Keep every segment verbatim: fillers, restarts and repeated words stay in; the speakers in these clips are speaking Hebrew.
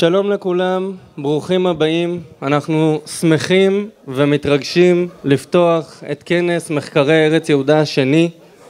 שלום לכולם, ברוכים הבאים. אנחנו שמחים ומתרגשים לפתוח את כנס מחקרי ארץ יהודה השני.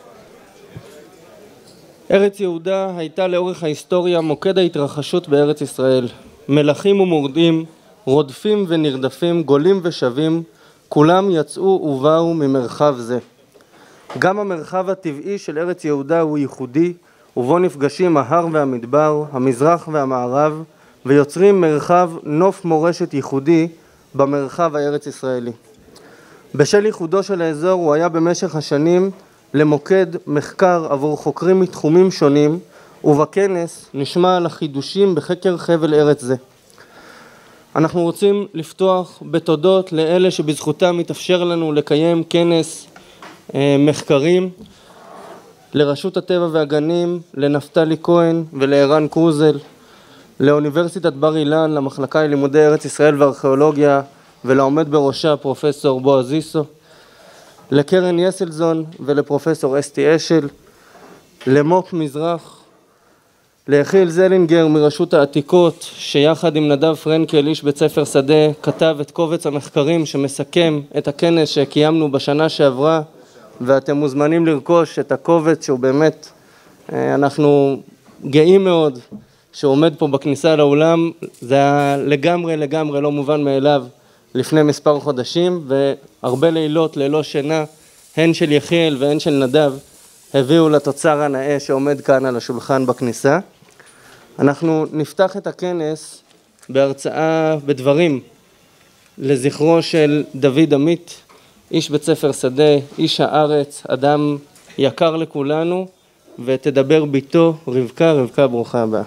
ארץ יהודה הייתה לאורך ההיסטוריה מוקד ההתרחשות בארץ ישראל. מלכים ומורדים, רודפים ונרדפים, גולים ושבים, כולם יצאו ובאו ממרחב זה. גם המרחב הטבעי של ארץ יהודה הוא ייחודי, ובו נפגשים ההר והמדבר, המזרח והמערב, ויוצרים מרחב נוף מורשת ייחודי במרחב הארץ ישראלי. בשל ייחודו של האזור הוא היה במשך השנים למוקד מחקר עבור חוקרים מתחומים שונים, ובכנס נשמע על החידושים בחקר חבל ארץ זה. אנחנו רוצים לפתוח בתודות לאלה שבזכותם מתאפשר לנו לקיים כנס אה, מחקרים, לרשות הטבע והגנים, לנפתלי כהן ולערן קרוזל, לאוניברסיטת בר אילן, למחלקה ללימודי ארץ ישראל וארכיאולוגיה ולעומד בראשה פרופסור בועז זיסו, לקרן יסלזון ולפרופסור אסתי אשל, למו"פ מזרח, ליחיל זלינגר מרשות העתיקות שיחד עם נדב פרנקל איש בית ספר שדה כתב את קובץ המחקרים שמסכם את הכנס שקיימנו בשנה שעברה, ואתם מוזמנים לרכוש את הקובץ שהוא באמת, אנחנו גאים מאוד שעומד פה בכניסה לאולם. זה היה לגמרי לגמרי לא מובן מאליו לפני מספר חודשים, והרבה לילות ללא שינה, הן של יחיאל והן של נדב, הביאו לתוצר הנאה שעומד כאן על השולחן בכניסה. אנחנו נפתח את הכנס בהרצאה בדברים לזכרו של דוד עמית, איש בית ספר שדה, איש הארץ, אדם יקר לכולנו, ותדבר ביתו רבקה. רבקה, ברוכה הבאה.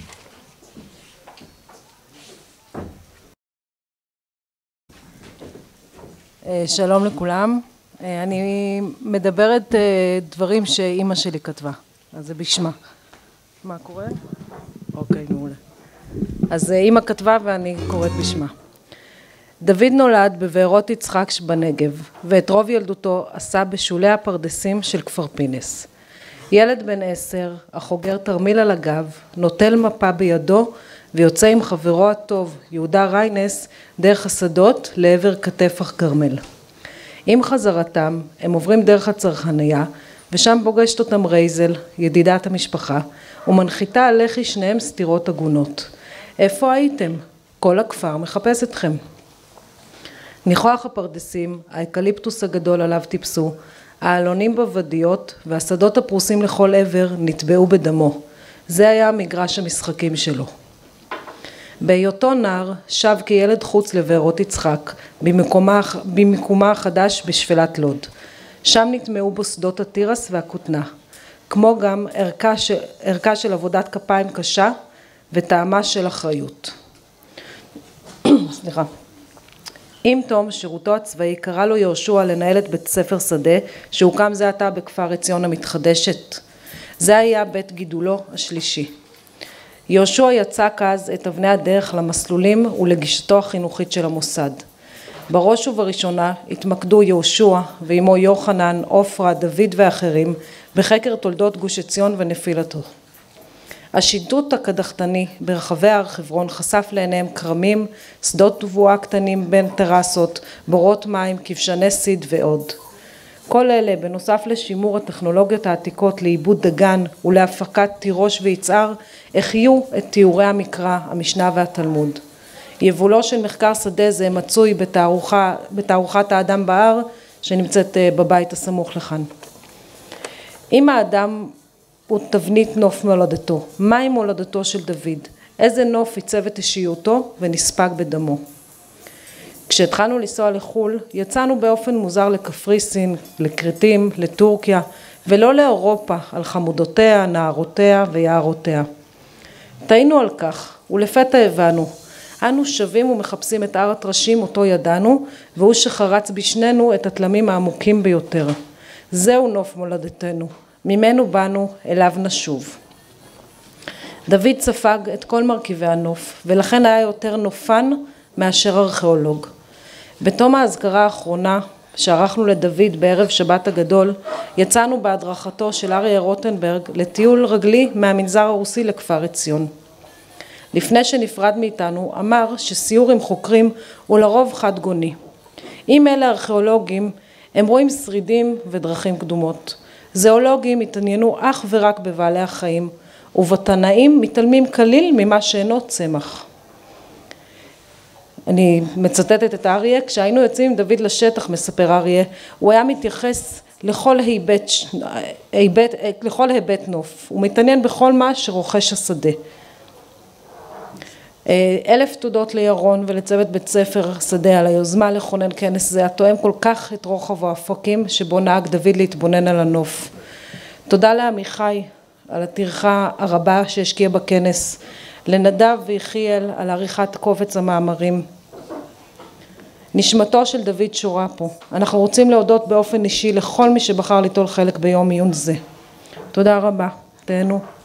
שלום לכולם. אני מדברת דברים שאימא שלי כתבה, אז זה בשמה. מה קורה? אוקיי, מעולה. אז אימא כתבה ואני קוראת בשמה. דוד נולד בבארות יצחק שבנגב, ואת רוב ילדותו עשה בשולי הפרדסים של כפר פינס. ילד בן עשר, החוגר תרמיל על הגב, נוטל מפה בידו, ויוצא עם חברו הטוב, יהודה ריינס, דרך השדות לעבר כתף הכרמל. עם חזרתם, הם עוברים דרך הצרכניה, ושם פוגשת אותם רייזל, ידידת המשפחה, ומנחיתה על לחי שניהם סתירות הגונות. איפה הייתם? כל הכפר מחפש אתכם. ניחוח הפרדסים, האקליפטוס הגדול עליו טיפסו, העלונים בוודיות והשדות הפרוסים לכל עבר נטבעו בדמו. זה היה מגרש המשחקים שלו. בהיותו נער שב כילד חוץ לבארות יצחק, במקומה, במקומה החדש בשפלת לוד. שם נטמעו בו שדות התירס והכותנה, כמו גם ערכה של, ערכה של עבודת כפיים קשה וטעמה של אחריות. סליחה. עם תום שירותו הצבאי קרא לו יהושע לנהל את בית ספר שדה שהוקם זה עתה בכפר עציון המתחדשת. זה היה בית גידולו השלישי. יהושע יצק אז את אבני הדרך למסלולים ולגישתו החינוכית של המוסד. בראש ובראשונה התמקדו יהושע ועמו יוחנן, עופרה, דוד ואחרים בחקר תולדות גוש עציון ונפילתו. השיטוט הקדחתני ברחבי הר חברון חשף לעיניהם כרמים, שדות תבואה קטנים בין טרסות, בורות מים, כבשני סיד ועוד. כל אלה בנוסף לשימור הטכנולוגיות העתיקות לעיבוד דגן ולהפקת תירוש ויצהר, החיו את תיאורי המקרא, המשנה והתלמוד. יבולו של מחקר שדה זה מצוי בתערוכה, בתערוכת האדם בהר שנמצאת בבית הסמוך לכאן. אם האדם הוא תבנית נוף מולדתו, מהי מולדתו של דוד? איזה נוף עיצב את אישיותו ונספג בדמו? כשהתחלנו לנסוע לחול, יצאנו באופן מוזר לקפריסין, לקרטים, לטורקיה, ולא לאירופה, על חמודותיה, נערותיה ויערותיה. טעינו על כך, ולפתע הבנו, אנו שווים ומחפשים את הר הטרשים אותו ידענו, והוא שחרץ בשנינו את התלמים העמוקים ביותר. זהו נוף מולדתנו, ממנו באנו, אליו נשוב. דוד ספג את כל מרכיבי הנוף, ולכן היה יותר נופן מאשר ארכיאולוג. בתום ההזכרה האחרונה שערכנו לדוד בערב שבת הגדול, יצאנו בהדרכתו של אריה רוטנברג לטיול רגלי מהמנזר הרוסי לכפר עציון. לפני שנפרד מאיתנו, אמר שסיור עם חוקרים הוא לרוב חד גוני. אם אלה ארכיאולוגים, הם רואים שרידים ודרכים קדומות. זואולוגים התעניינו אך ורק בבעלי החיים, ובתנאים מתעלמים כליל ממה שאינו צמח. אני מצטטת את אריה, כשהיינו יוצאים עם דוד לשטח, מספר אריה, הוא היה מתייחס לכל היבט, היבט, לכל היבט נוף, הוא מתעניין בכל מה שרוכש השדה. אלף תודות לירון ולצוות בית ספר שדה על היוזמה לכונן כנס זה, התואם כל כך את רוחב האופקים שבו נהג דוד להתבונן על הנוף. תודה לעמיחי על הטרחה הרבה שהשקיע בכנס, לנדב ויחיאל על עריכת קובץ המאמרים. נשמתו של דוד שורה פה. אנחנו רוצים להודות באופן אישי לכל מי שבחר ליטול חלק ביום עיון זה. תודה רבה. תהנו.